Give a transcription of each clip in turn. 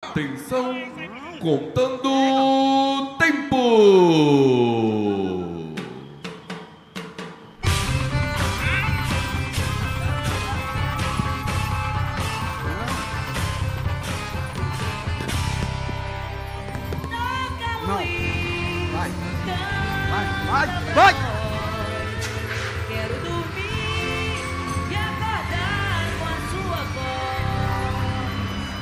Atenção, contando tempo. Não. Vai. Quero dormir e acordar com a sua voz.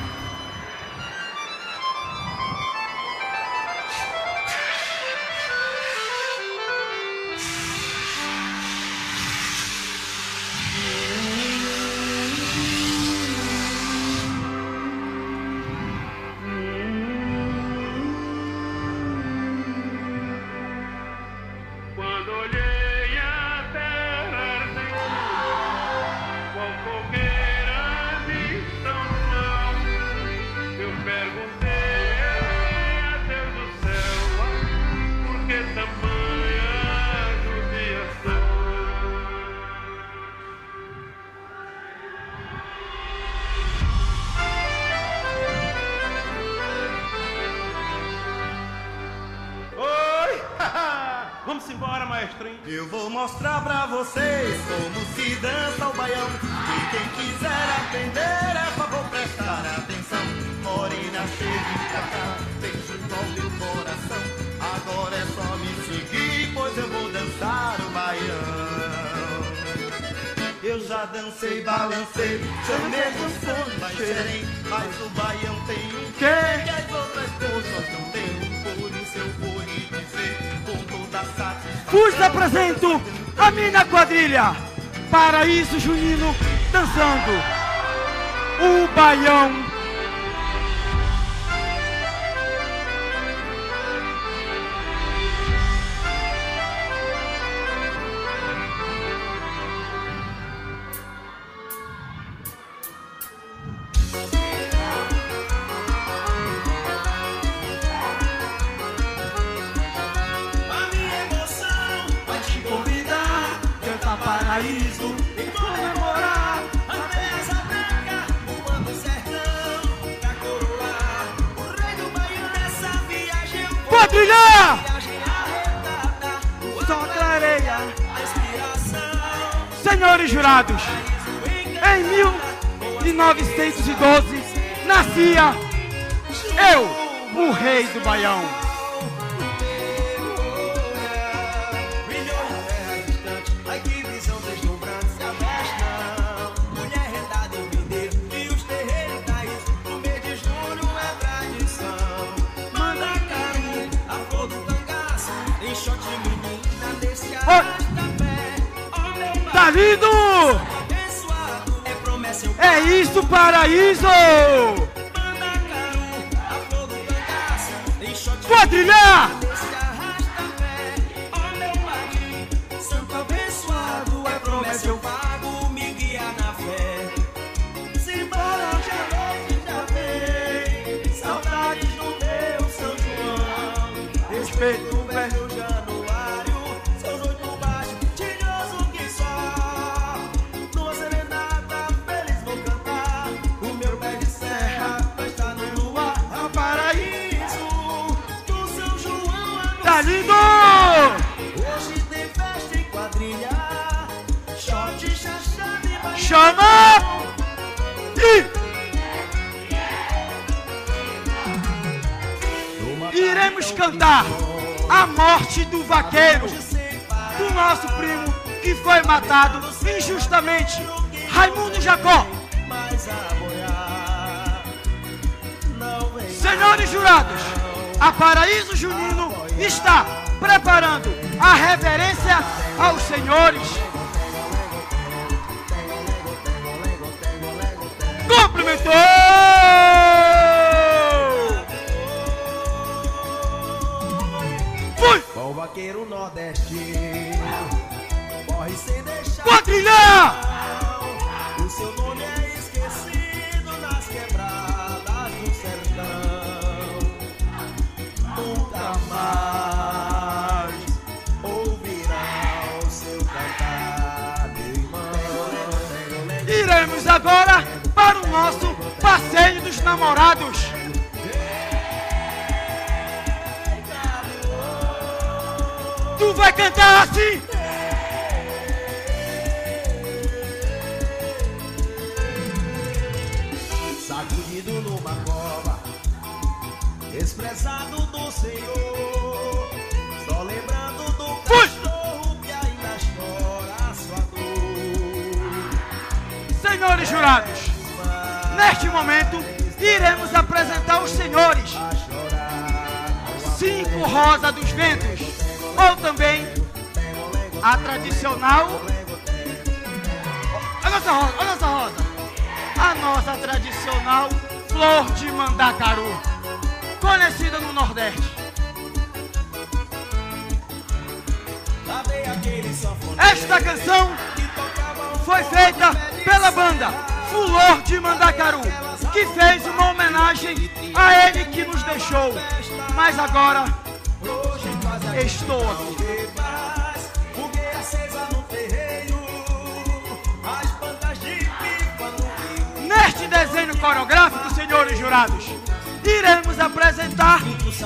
Quando olhei a terra ardente, qual fogueira de São João, eu perguntei a Deus do céu, por que tamanha judiação? Oi! Vamos embora, maestrinho. Eu vou mostrar pra vocês como se dança o baião. E quem quiser aprender é favor prestar atenção. Morena, chega pra cá, vem junto ao meu coração. Agora é só me seguir, pois eu vou dançar o baião. Eu já dancei, balancei, chamei do som, baixei. Mas o baião tem um quê? Que as outras pessoas não têm. Por isso eu vou lhe dizer com toda a satisfação. Vos apresento a minha quadrilha. Paraíso Junino dançando o baião. Paraíso e comemorar a mesa branca, o ano sertão, pra coroar o rei do Baião nessa viagem. Quadrilha! Viagem arretada, só clareia a inspiração. Senhores jurados, em 1912 nascia eu, o rei do Baião. Tá lindo! É isso, paraíso! Quadrilha! Santo abençoado é promessa, eu pago, me guia na fé. Simbora que a noite já vem, saudades do meu São João. Respeito o velho Januário, seus oito baixos, tinhoso que só. Numa serenata feliz vou cantar, o meu pé de serra vai estar no luar. É o paraíso do São João. Tá lindo! Hoje tem festa em quadrilha, shot, chachada e baixo. Chama! Iremos cantar a morte do vaqueiro, do nosso primo que foi matado injustamente, Raimundo Jacó. Senhores jurados, a Paraíso Junino está preparando a reverência aos senhores. Cumprimentou! Fui! O vaqueiro nordestino morre sem deixar. Quadrilha! O seu nome é esquecido nas quebradas do sertão. Nunca mais ouvirá o seu cantar, meu irmão. Iremos agora para o nosso passeio dos namorados. cantar assim. Sacudido numa cova, desprezado do Senhor, só lembrando do cachorro que ainda chora a sua dor. Senhores jurados, neste momento iremos apresentar aos senhores 5 Rosa dos Ventos, ou também a tradicional, a nossa tradicional Flor de Mandacaru, conhecida no Nordeste. Esta canção foi feita pela banda Flor de Mandacaru, que fez uma homenagem a ele que nos deixou. Mas agora estou aqui. Neste desenho coreográfico, senhores jurados, iremos apresentar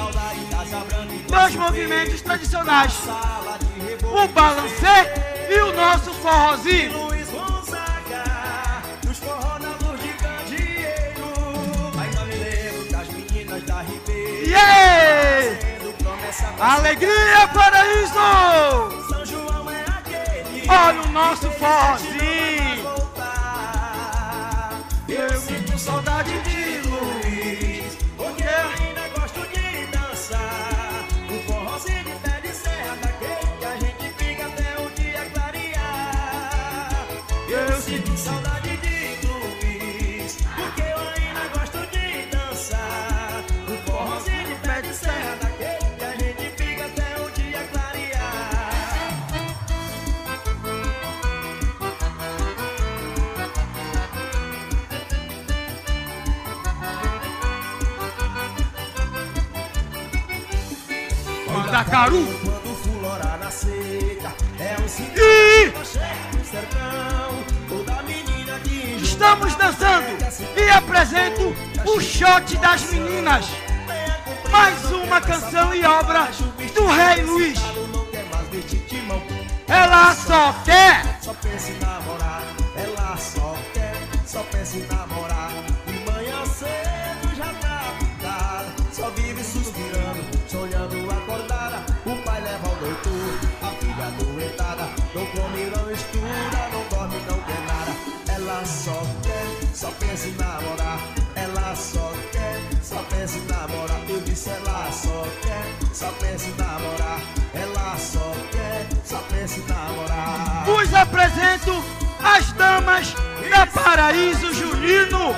2 movimentos tradicionais: o balancê e o nosso forrozinho. Yeah! Alegria, paraíso! Olha o nosso forrozinho. Eu sinto saudade de Luiz, porque eu ainda gosto de dançar o forrozinho de pé de serra, daquele que a gente fica até o dia clarear. Eu sinto saudade de Luiz, porque eu ainda gosto de dançar o forrozinho de pé de serra, daquele que a gente fica até o dia clarear. Mandacaru. Quando florar na seca, é um sinal do sertão. Toda menina que Estamos dançando e apresento o Shot das Meninas, mais uma canção e obra do Rei Luiz. não quer mais vestir timão. Ela só quer. Só pensa em namorar, ela só quer, só pensa em namorar. De manhã cedo já tá pintada, só vive suspirando, sonhando acordada. O pai leva ao doutor, a filha adoentada, não come, não estuda, não dorme, não quer nada. Ela só quer, só pensa em namorar, ela só quer, só pensa em namorar. Eu disse ela só quer, só pensa em namorar, ela só quer, só pensa em namorar. Vos apresento as damas da Paraíso Junino.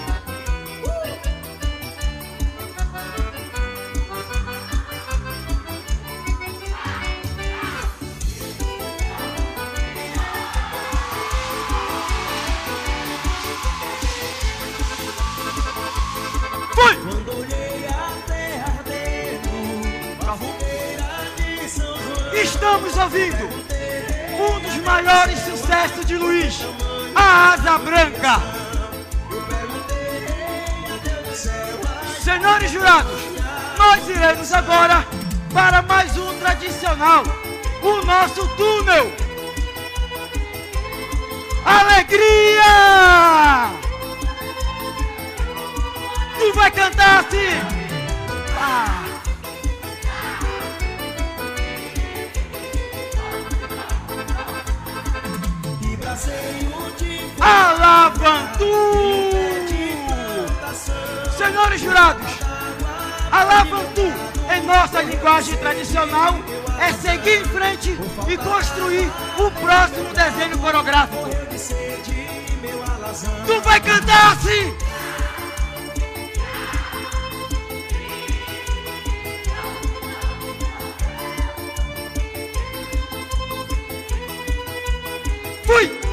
Fui! Quando olhei a terra ardendo, a fogueira de São João, Estamos ouvindo um dos maiores sucessos de Luiz, a Asa Branca. eu perguntei a Deus do céu, Senhores jurados, nós iremos agora para mais um tradicional, o nosso túnel. Alegria! Tu vai cantar assim. Ah. e braceio de Alavantu! Senhores jurados, Alavantu, em nossa linguagem tradicional, é seguir em frente e construir o próximo desenho coreográfico. de sede, meu alazão. Tu vai cantar assim! Fui!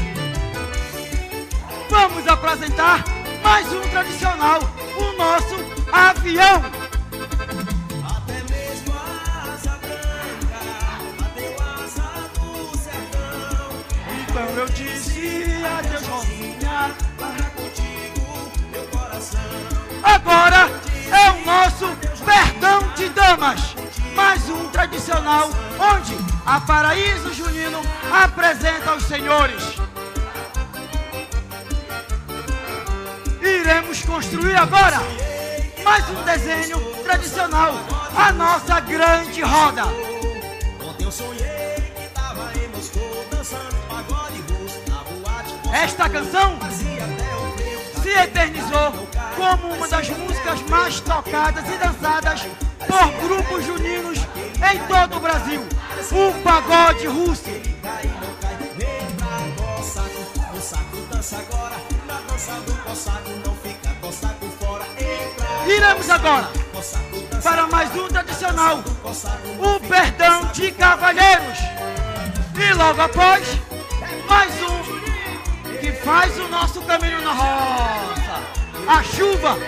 Vamos apresentar mais um tradicional, o nosso avião. Até mesmo a asa branca, bateu a asa do sertão. Então eu disse adeus, Rosinha. Barra contigo, meu coração. Agora é o nosso Perdão de Damas, mais um tradicional onde a Paraíso Junino apresenta aos senhores. Iremos construir agora mais um desenho tradicional, a nossa grande roda. Ontem eu sonhei que tava em Moscou dançando pagode russo na boate. Esta canção Fazia até o frio. se eternizou como uma das músicas mais tocadas e dançadas por grupos juninos em todo o Brasil, o pagode russo. Cai, não cai, vem pra Cossaco. O saco dança agora, na dança do Cossaco. Não fica Cossaco fora. Entra, Iremos agora Cossaco dança para mais um tradicional, Cossaco. o Perdão de Cavalheiros. E logo após, mais um que faz o nosso caminho na roça, a chuva.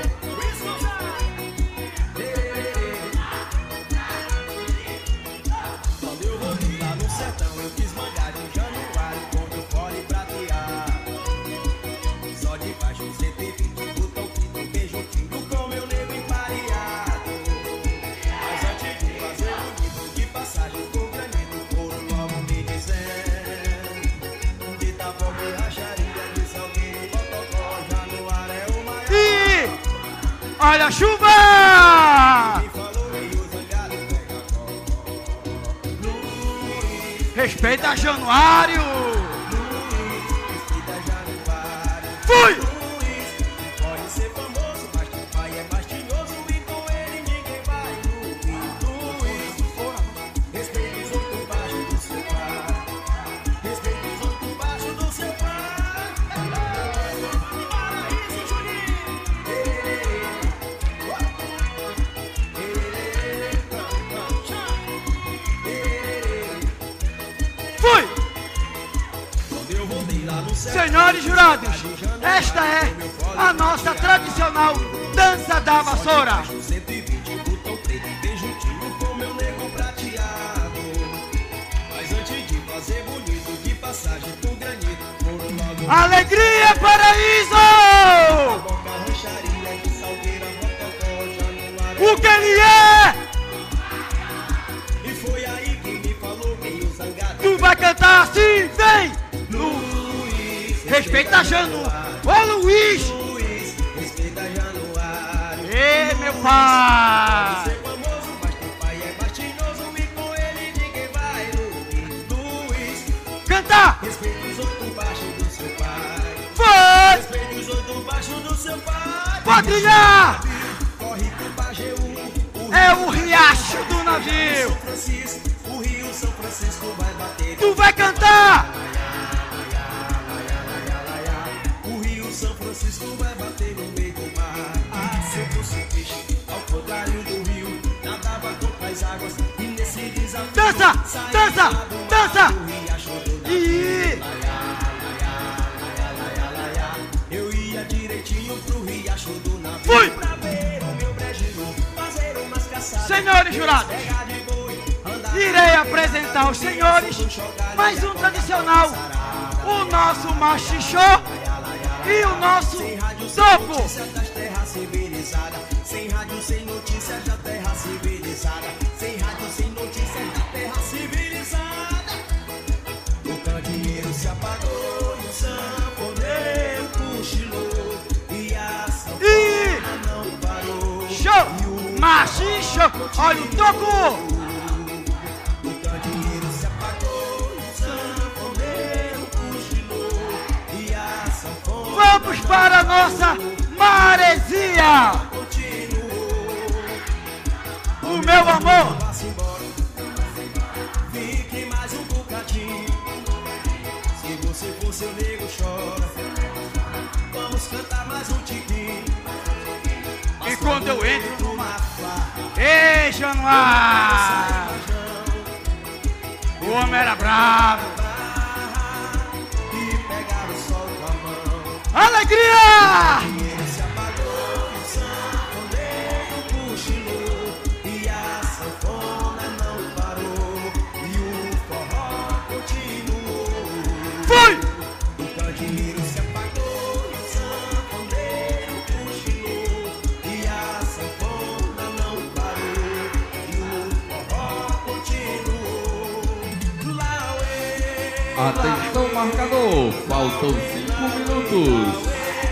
Quando eu voltei lá no sertão, eu quis mangar de Januário com meu fole prateado. Só de baixo 120, botão frito, beijo tinto com meu nego empareado. Mas antes de fazer o livro de passagem por granito, foram logo me dizendo: de Taboca e Racharia, de Salgueiro e Botocó, Januário é o maior. E olha a chuva! Quem falou meio zangado, pega a cola. Respeita Januário! Respeita Januário. Fui! Pode ser famoso, mas teu pai é mais tinhoso e com ele ninguém vai. Luiz, respeita os outros baixos do seu pai. Respeita os outros baixos do seu pai. Paraíso Juninho. Fui! Quando eu voltei lá no céu, Senhores jurados, esta é a nossa tradicional dança da vassoura. 120, botão preto e bem juntinho com meu nego prateado. Mas antes de fazer bonito, de passagem por granito, foram logo Alegria, Paraíso! Boca, Rancharia, de Salgueira, Botocó, Januário. O que ele é? E foi aí que me falou meio zangado: Tu vai cantar assim, vem! Luiz, Respeita Janu! Ô Luiz! Luiz, respeita Januário. Ê, meu pai! Ser famoso, mas teu pai é bastinhoso e com ele ninguém vai. Luiz, Cantar! respeita os outros baixos do seu pai. Foi! Respeita os outros baixos do seu pai. Quadrilhar! Corre pro Pajeú, É o riacho do navio! São Francisco, o Rio São Francisco vai bater. Tu vai cantar! O Rio São Francisco vai bater no meio do mar. Ah, se eu fosse peixe, ao contrário do rio, nadava contra as águas e nesse desafio Dança! saía Dança! lá do mar, Dança! do riacho do navio. E Eu ia direitinho pro riacho do navio. Fui! Pra ver o meu brejeiro, fazer umas caçadas. Senhores jurados, Pegar de boi, andar irei apresentar aos senhores mais um tradicional, o nosso machichô e o nosso topo. notícias das terras civilizadas. Sem rádio, sem notícias da terra civilizada. Sem rádio, sem notícias da terra civilizada. O candeeiro se apagou e o sanfoneiro cochilou. E a E sanfona não parou. show! Machichô! Olha o toco! O candeeiro se apagou e o sanfoneiro cochilou. E a sanfona Vamos para a nossa maresia! continuou. O meu amor! Vá-se embora, fique mais um bocadinho. Se você for seu nego, chora. Vamos cantar mais um tiquinho. E quando eu entro numa farra, Ei, Januário! O homem era bravo! e pegar o sol com a mão. Alegria! E ele se apagou, e o sanfoneiro cochilou. E a sanfona não parou. E o forró continuou. Fui! O candeeiro se apagou e o sanfoneiro cochilou. E a sanfona não parou. E o forró continuou. Atenção, marcador, faltam 5 minutos.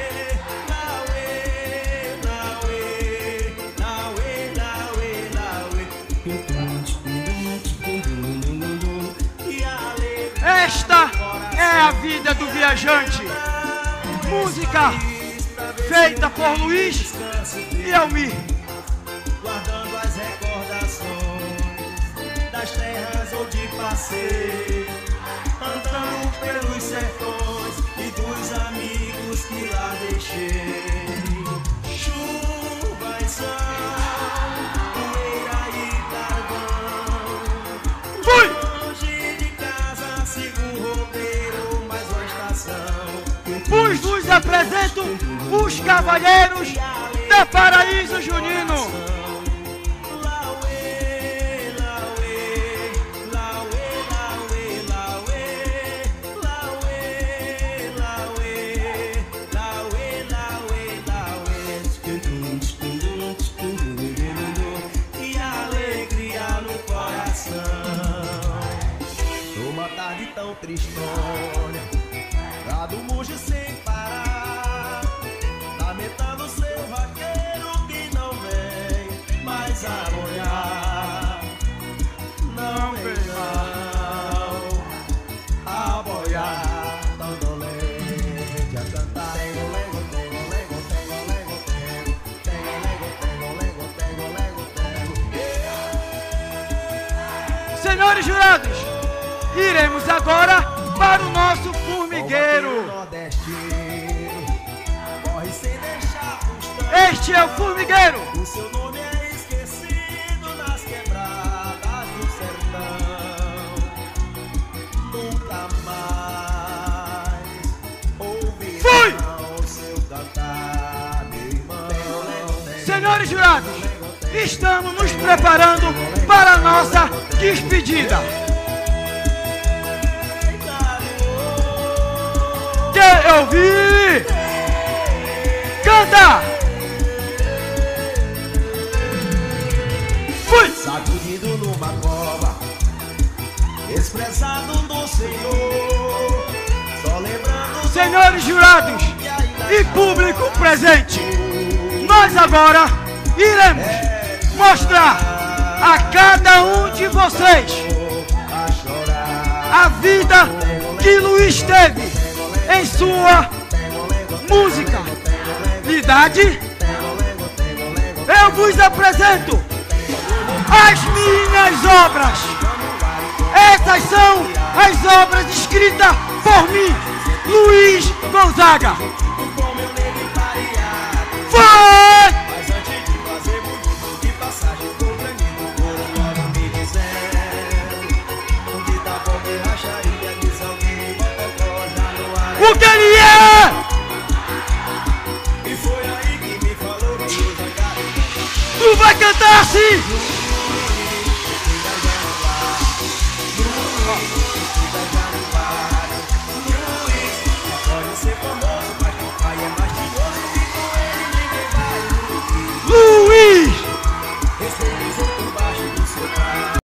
Esta é a vida do viajante. Música feita por Luiz e Almir. Guardando as recordações das terras onde passei, andando pelos sertões e dos amigos que lá deixei. Chuva e sol, poeira e carvão. Fui! Longe de casa, sigo um roteiro, mais uma estação. Vos apresento os Cavalheiros da Paraíso Junino. E alegria no coração. Numa tarde tão tristonha, gado muge sem parar, lamentando seu vaqueiro que não vem mais a boiar. Não vem não a boiar, tão dolente a cantar. Tengo lego, tengo lego, tengo lego, tengo lego, tengo lego, tengo lego, tengo. Senhores jurados, iremos agora para o nosso formigueiro. Este é o formigueiro. O seu nome é esquecido nas quebradas do sertão. Nunca mais ouvirão o seu cantar, meu irmão. Senhores jurados, estamos nos preparando para a nossa despedida. Que eu vi! Canta! Fui! Sacudido numa cova, expressado do Senhor, só lembrando. Senhores jurados e público presente, nós agora iremos mostrar a cada um de vocês a vida que Luiz teve em sua música. Idade, eu vos apresento as minhas obras. Essas são as obras escritas por mim, Luiz Gonzaga. Foi! Mas antes de fazer muito de passagem por caminho, por logo me dizendo onde tá bom que racharia, diz alguém, bota já no ar. O que ele é? E foi aí que me falou que eu já Tu vai cantar assim!